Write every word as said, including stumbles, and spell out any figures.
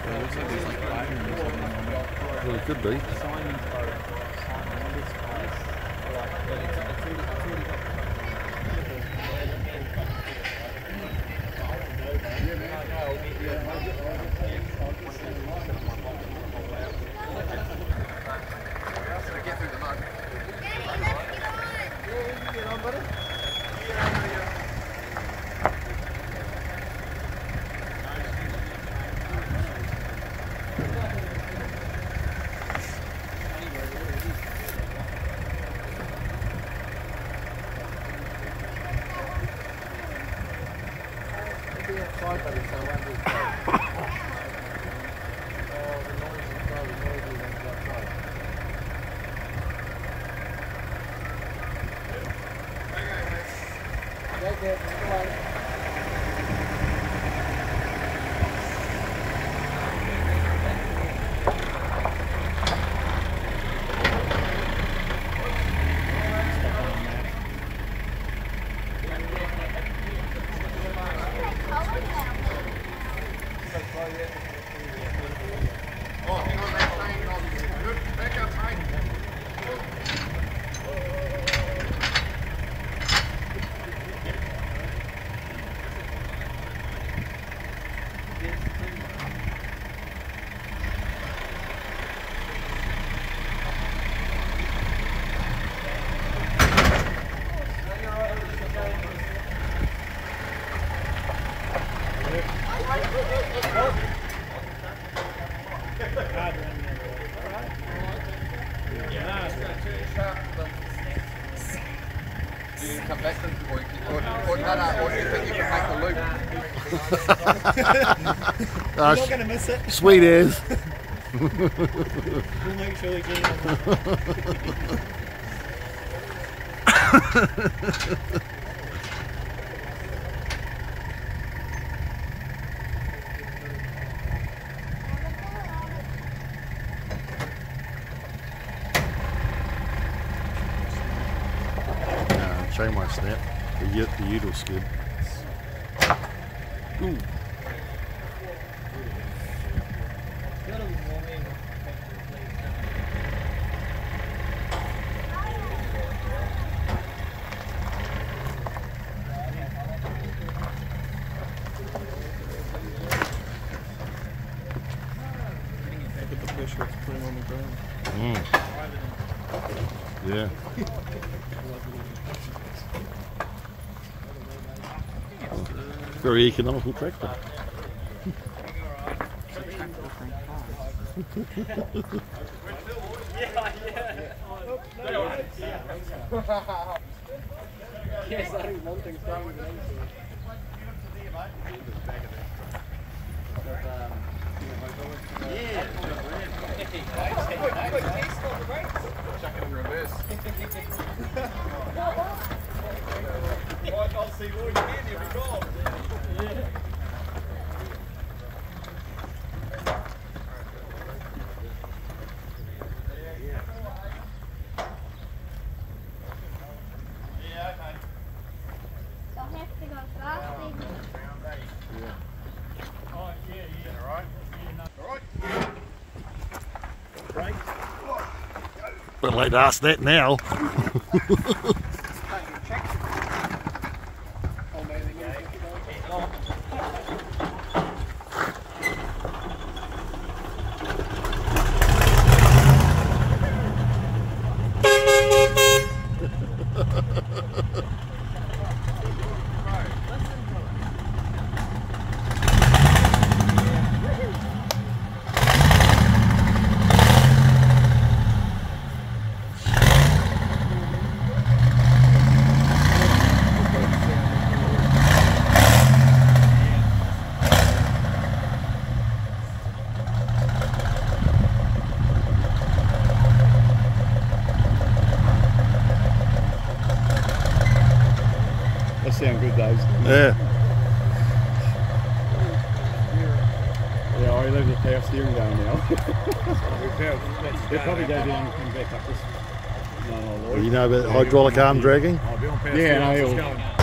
it looks like there's like batteries or something on it. Well, it could be. You're not going to miss it. Sweet as. We'll make sure we get it. No, chain won't snap. The ute, the ute will skid. Ooh. Put the pressure to put him on the ground. Mm. Yeah. Very economical tractor. Yes, I think one thing's wrong with it. Chuck it in reverse. I'll see what you can if we go. But late to ask that now. Sound good, those. Yeah. Yeah, I leave the power steering going now. They'll probably go down and come back up this. No, no, You know about hydraulic arm dragging? yeah, no, he'll.